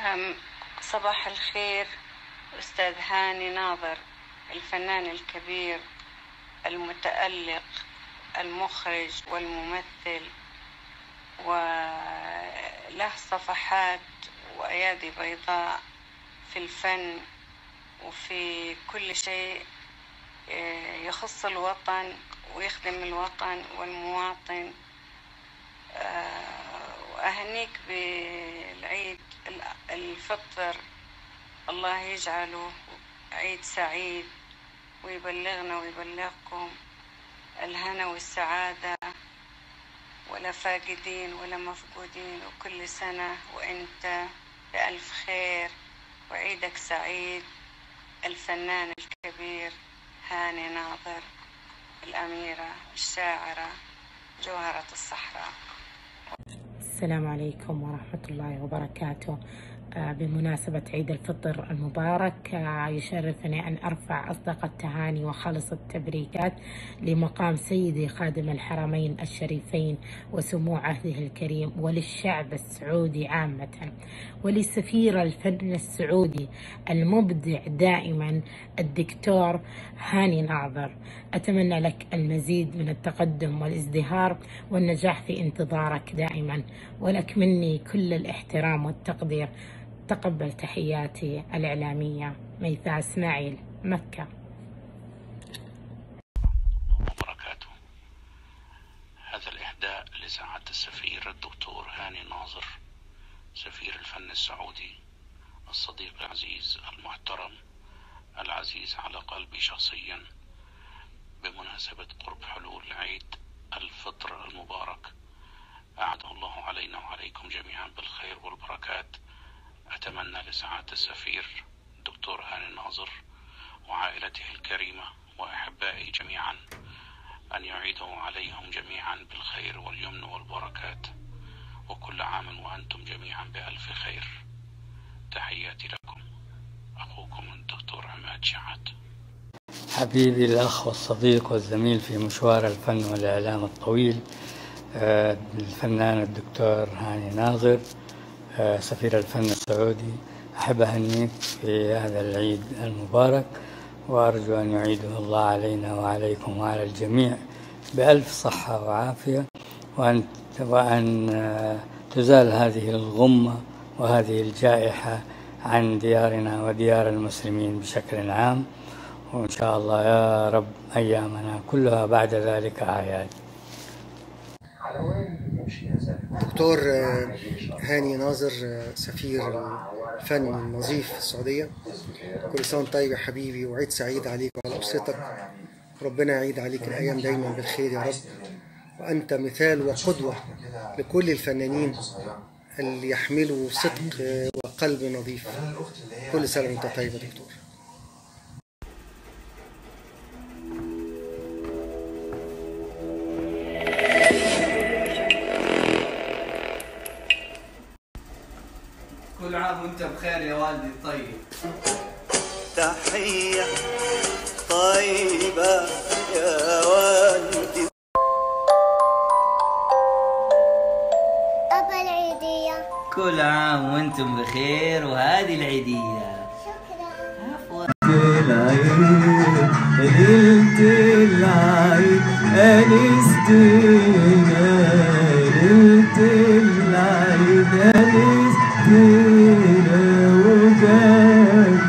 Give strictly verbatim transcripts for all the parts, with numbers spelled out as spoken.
أم، صباح الخير أستاذ هاني ناظر، الفنان الكبير المتألق المخرج والممثل، وله صفحات وأيادي بيضاء في الفن وفي كل شيء يخص الوطن ويخدم الوطن والمواطن. وأهنيك بالعيد الفطر، الله يجعله عيد سعيد ويبلغنا ويبلغكم الهنا والسعادة، ولا فاقدين ولا مفقودين، وكل سنة وانت بألف خير وعيدك سعيد. الفنان الكبير هاني ناظر، الأميرة الشاعرة جوهرة الصحراء. السلام عليكم ورحمة الله وبركاته. بمناسبة عيد الفطر المبارك يشرفني أن أرفع أصدق التهاني وخالص التبريكات لمقام سيدي خادم الحرمين الشريفين وسمو عهده الكريم، وللشعب السعودي عامة، ولسفير الفن السعودي المبدع دائما الدكتور هاني ناظر. أتمنى لك المزيد من التقدم والازدهار والنجاح في انتظارك دائما، ولك مني كل الاحترام والتقدير. تقبل تحياتي الإعلامية ميثاء إسماعيل، مكة. وبركاته. هذا الإهداء لسعادة السفير الدكتور هاني ناظر، سفير الفن السعودي، الصديق العزيز المحترم العزيز على قلبي شخصيا، بمناسبة قرب حلول عيد الفطر المبارك. أعاده الله علينا وعليكم جميعا بالخير والبركات. أتمنى لسعادة السفير الدكتور هاني ناظر وعائلته الكريمة وأحبائي جميعا أن يعيده عليهم جميعا بالخير واليمن والبركات، وكل عام وأنتم جميعا بألف خير. تحياتي لكم، أخوكم الدكتور عماد شحات. حبيبي الأخ والصديق والزميل في مشوار الفن والإعلام الطويل، الفنان الدكتور هاني ناظر، سفير الفن السعودي. أحب أهنيك في هذا العيد المبارك، وأرجو أن يعيده الله علينا وعليكم وعلى الجميع بألف صحة وعافية، وأن وأن تزال هذه الغمة وهذه الجائحة عن ديارنا وديار المسلمين بشكل عام، وإن شاء الله يا رب أيامنا كلها بعد ذلك أعياد. دكتور هاني ناظر، سفير الفن النظيف في السعودية، كل سنة طيب يا حبيبي، وعيد سعيد عليك وعلى أسرتك. ربنا يعيد عليك الأيام دايما بالخير يا رب، وأنت مثال وقدوة لكل الفنانين اللي يحملوا صدق وقلب نظيف. كل سنة وأنت طيب يا دكتور. كل عام وانت بخير يا والدي الطيب. تحية طيبة يا والدي. أبا العيدية، كل عام وانتم بخير وهذه العيدية. شكرا. عفوا. العيد ليلة العيد أنستينا، ليلة العيد أنستينا، وجدت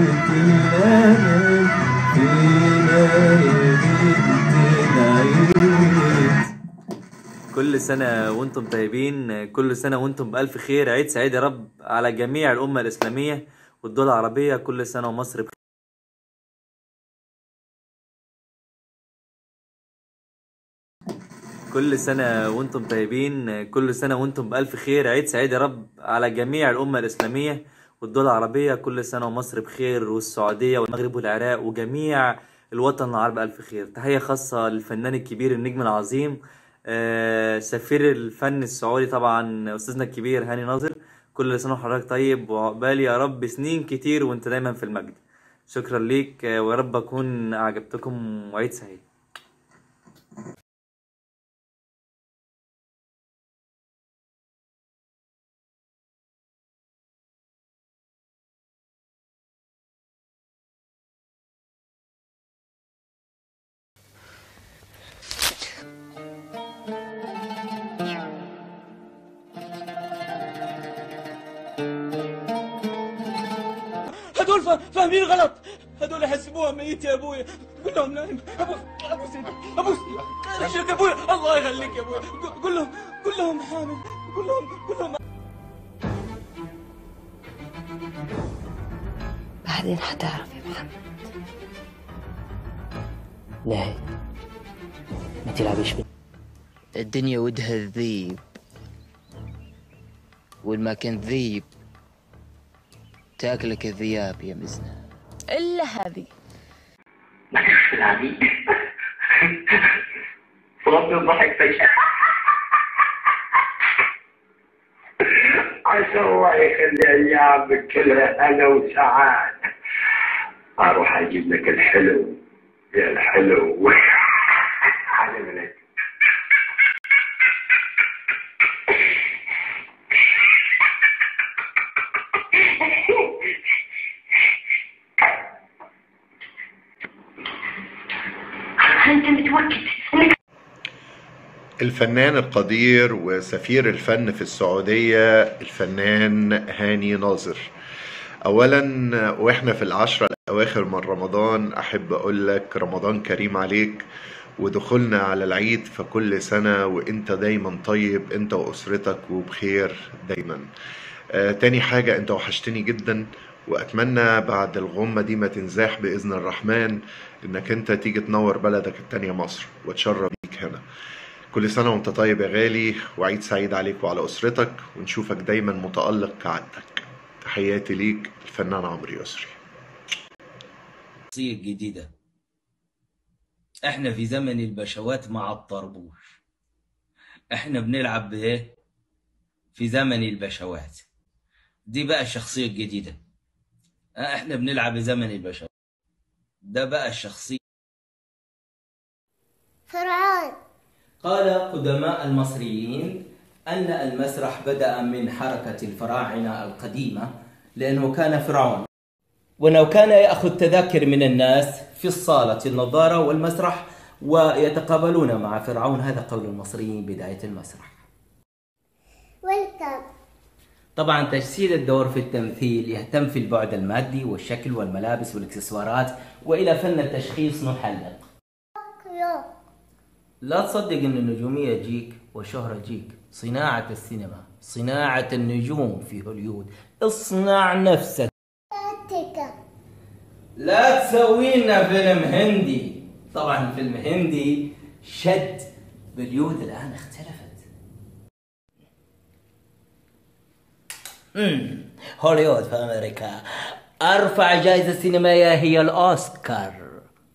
الأمل فينا يا بنت العيد. كل سنة وانتم طيبين، كل سنة وانتم بألف خير. عيد سعيد يا رب على جميع الأمة الإسلامية والدول العربية. كل سنة ومصر بخير. كل سنة وانتم طيبين، كل سنة وانتم بألف خير. عيد سعيد يا رب على جميع الأمة الإسلامية والدول العربية. كل سنة ومصر بخير، والسعودية والمغرب والعراق وجميع الوطن العربي بألف خير. تحية خاصة للفنان الكبير النجم العظيم، آه سفير الفن السعودي طبعا، أستاذنا الكبير هاني ناظر. كل سنة وحضرتك طيب، وعقبال يا رب سنين كتير وانت دايما في المجد. شكرا ليك، ويا رب أكون أعجبتكم، وعيد سعيد. هدول فاهمين غلط، هدول يحسبوها ميت يا ابويا. قول لهم نايم. ابو ابو سيدي ابو رجلك يا ابويا، الله يخليك يا ابويا. قول لهم قول لهم حامل، قول لهم قول لهم. بعدين حتعرف يا محمد. نهي ما تلعبيش بي. الدنيا ودها الذيب، والما كان ذيب تاكلك الذياب يا مزنة. إلا هذه مالكش تلعبي. ربي الضحك فجأة. عسى الله يخلي أيامك كلها هنا وسعاد. أروح أجيب لك الحلو يا الحلو. على ملك. أنت متوكد؟ الفنان القدير وسفير الفن في السعودية الفنان هاني ناظر. أولا وإحنا في العشرة الأواخر من رمضان أحب أقول لك رمضان كريم عليك، ودخولنا على العيد فكل سنة وإنت دايما طيب إنت وأسرتك وبخير دايما. آه تاني حاجة أنت وحشتني جدا، وأتمنى بعد الغمة دي ما تنزاح بإذن الرحمن إنك أنت تيجي تنور بلدك التانية مصر وتشرب بيك هنا. كل سنة وانت طيب يا غالي، وعيد سعيد عليك وعلى أسرتك، ونشوفك دايما متألق كعادتك. تحياتي ليك الفنان عمرو يسري. شخصية جديدة. احنا في زمن البشوات مع الطربوش، احنا بنلعب بايه في زمن البشوات. دي بقى الشخصية الجديدة. احنا بنلعب بزمن البشوات، ده بقى الشخصية. فرعون. قال قدماء المصريين أن المسرح بدأ من حركة الفراعنة القديمة، لأنه كان فرعون، وأنه كان يأخذ تذاكر من الناس في الصالة النظارة والمسرح ويتقابلون مع فرعون. هذا قول المصريين بداية المسرح. ويلكم. طبعا تجسيد الدور في التمثيل يهتم في البعد المادي والشكل والملابس والاكسسوارات، وإلى فن التشخيص نحلق. لا تصدق ان النجومية تجيك والشهرة تجيك. صناعة السينما، صناعة النجوم في هوليود. اصنع نفسك، لا تسوي لنا فيلم هندي. طبعا الفيلم هندي شد، هوليود الان اختلفت. امم هوليود في امريكا ارفع جائزة سينمائية هي الاوسكار.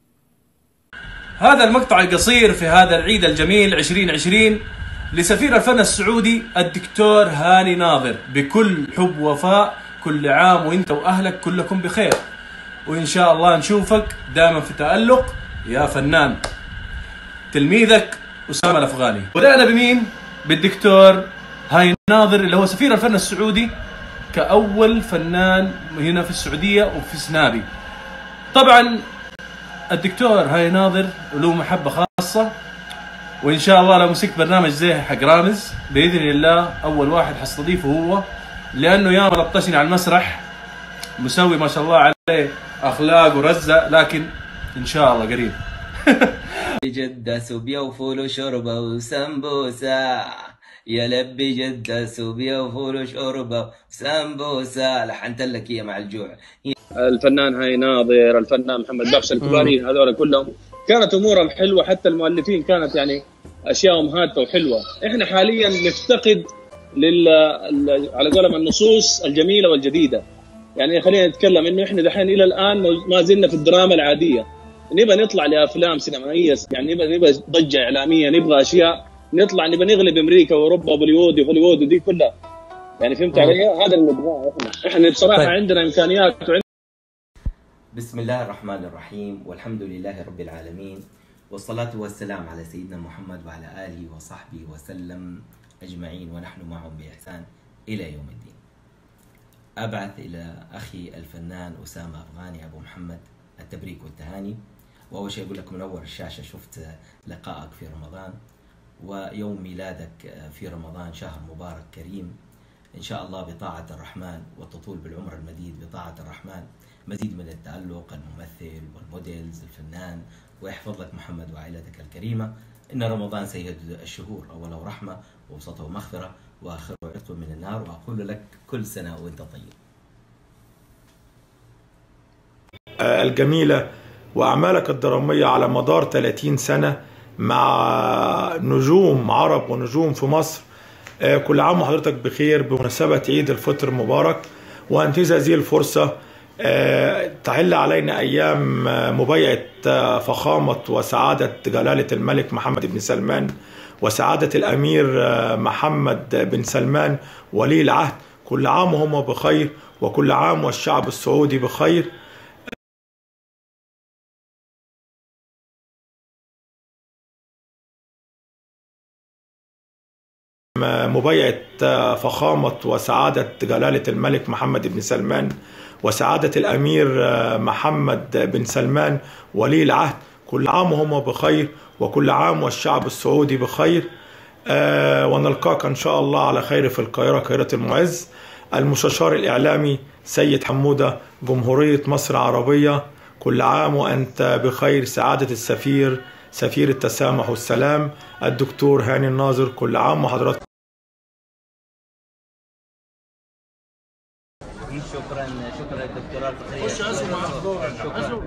هذا المقطع القصير في هذا العيد الجميل عشرين عشرين لسفير الفن السعودي الدكتور هاني ناظر. بكل حب ووفاء، كل عام وانت واهلك كلكم بخير، وان شاء الله نشوفك دائما في تألق يا فنان. تلميذك أسامة الأفغاني. بدأنا بمين؟ بالدكتور هاني ناظر اللي هو سفير الفن السعودي كأول فنان هنا في السعودية وفي سنابي. طبعا الدكتور هاني ناظر له محبة خاصة، وإن شاء الله لو مسكت برنامج زي حق رامز بإذن الله أول واحد حستضيفه هو، لأنه ياما لطشني على المسرح، مسوي ما شاء الله عليه أخلاق ورزة، لكن إن شاء الله قريب. جدة سوبيا وفول وشوربة وسمبوسة، يا لبي جدة سوبيا وفول وشوربة وسمبوسة. لحنت لك هي مع الجوع. الفنان هاني ناظر، الفنان محمد بخش، الكبارين هذول كلهم كانت امورهم حلوه، حتى المؤلفين كانت يعني اشياءهم هادفه وحلوه. احنا حاليا نفتقد لل على قولهم النصوص الجميله والجديده. يعني خلينا نتكلم انه احنا دحين الى الان ما زلنا في الدراما العاديه، نبغى نطلع لافلام سينمائيه، يعني نبغى نبغى ضجه اعلاميه، نبغى اشياء نطلع نبغى نغلب امريكا واوروبا وبوليوود وهوليوود ودي كلها. يعني فهمت علي؟ هذا اللي نبغاه احنا. احنا بصراحه طيب. عندنا امكانيات وعندنا. بسم الله الرحمن الرحيم، والحمد لله رب العالمين، والصلاة والسلام على سيدنا محمد وعلى آله وصحبه وسلم أجمعين، ونحن معهم بإحسان إلى يوم الدين. أبعث إلى أخي الفنان أسامة أفغاني أبو محمد التبريك والتهاني. وأول شيء أقول لك منور الشاشة، شفت لقائك في رمضان ويوم ميلادك في رمضان، شهر مبارك كريم. إن شاء الله بطاعة الرحمن، وتطول بالعمر المديد بطاعة الرحمن، مزيد من التألق، الممثل والموديلز الفنان، ويحفظ لك محمد وعائلتك الكريمة. إن رمضان سيد الشهور، أوله رحمة ووسطه مغفرة وآخره عتق من النار، وأقول لك كل سنة وأنت طيب. الجميلة وأعمالك الدرامية على مدار ثلاثين سنة مع نجوم عرب ونجوم في مصر. كل عام وحضرتك بخير بمناسبة عيد الفطر المبارك، وانتهز هذه الفرصة تحل علينا أيام مبايعة فخامة وسعادة جلالة الملك محمد بن سلمان وسعادة الأمير محمد بن سلمان ولي العهد. كل عام وهم بخير، وكل عام والشعب السعودي بخير. مبايعة فخامة وسعادة جلالة الملك محمد بن سلمان وسعادة الأمير محمد بن سلمان ولي العهد. كل عام وهم بخير، وكل عام والشعب السعودي بخير. آه ونلقاك إن شاء الله على خير في القاهرة، قاهرة المعز. المستشار الإعلامي سيد حمودة، جمهورية مصر العربية، كل عام وأنت بخير. سعادة السفير، سفير التسامح والسلام، الدكتور هاني الناظر، كل عام وحضرتك. شكرا شكرا دكتوراه الفخرية. خش اسمع شكرا.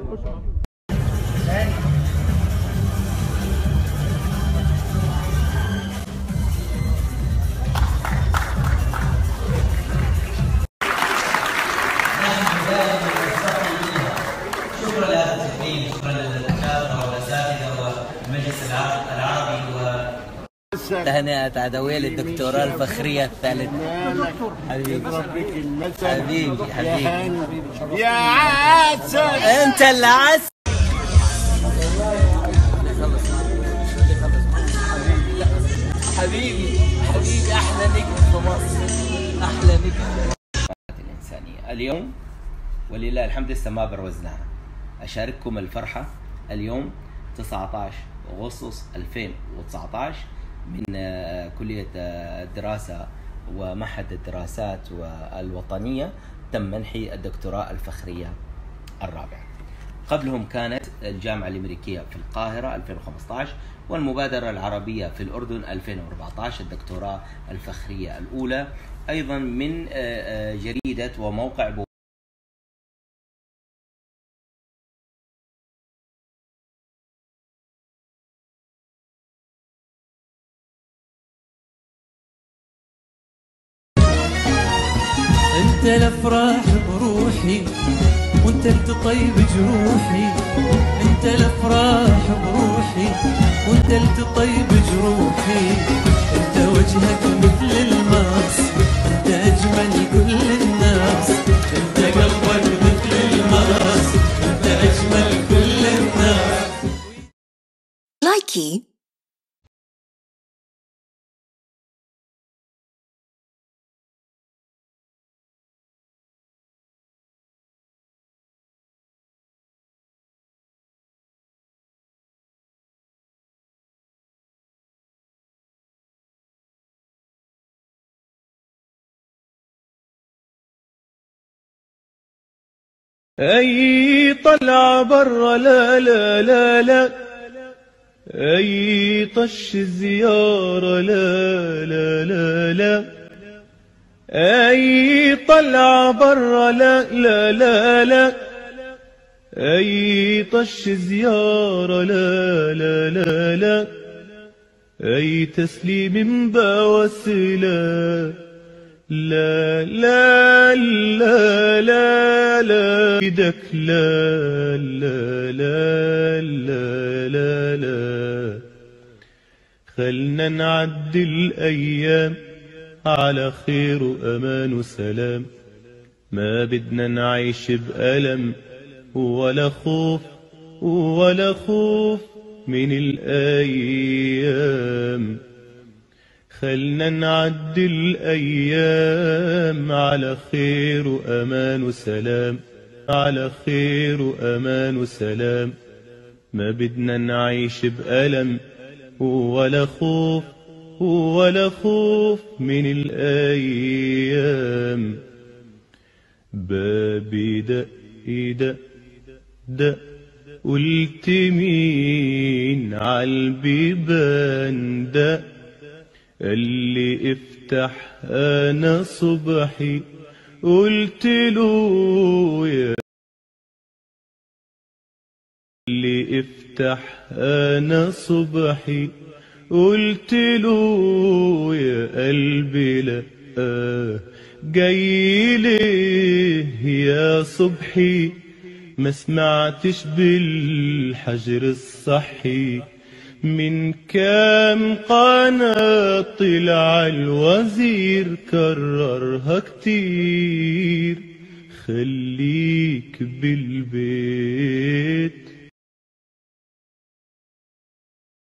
شكرا لهذا التكريم، شكرا للدكاتره والاساتذه والمجلس العربي و تهنئة عدوية للدكتوراه الفخرية الثالثة. حبيبي حبيبي حبيبي يا عسل، انت اللي عسل. حبيبي حبيبي احلى نجم في مصر، احلى نجم. الانسانية اليوم ولله الحمد لسه ما بروزناها. اشارككم الفرحة اليوم تسعة عشر أغسطس ألفين وتسعة عشر من كلية الدراسة ومعهد الدراسات الوطنية تم منحي الدكتوراه الفخرية الرابعة. قبلهم كانت الجامعة الأمريكية في القاهرة ألفين وخمسة عشر، والمبادرة العربية في الأردن ألفين وأربعة عشر الدكتوراه الفخرية الأولى، أيضا من جريدة وموقع انت الافراح بروحي، وانت اللي تطيب جروحي. انت الافراح بروحي، وانت اللي تطيب جروحي. انت وجهك مثل الماس، انت اجمل كل الناس. انت قلبك مثل الماس، انت اجمل كل الناس. لايكي اي طلعة برا لا لا لا لا، اي طش زيارة لا لا لا لا، اي طلعة برا لا لا لا لا، اي طش زيارة لا لا لا لا، اي تسليم بوسيلة لا لا لا لا لا ايدك لا لا لا لا لا لا. خلنا نعدي الايام على خير وامان وسلام، ما بدنا نعيش بألم ولا خوف ولا خوف من الايام. خلنا نعدي الأيام على خير وأمان وسلام، على خير وأمان وسلام، ما بدنا نعيش بألم ولا خوف ولا خوف من الأيام. بابي دق دق دق قلت مين عالبيبان دق، قال لي افتح أنا صبحي، قلت له يا اللي افتح أنا صبحي، قلت له يا قلبي لأ، جاي ليه يا صبحي، ما سمعتش بالحجر الصحي، من كام قناة طلع الوزير كررها كتير، خليك بالبيت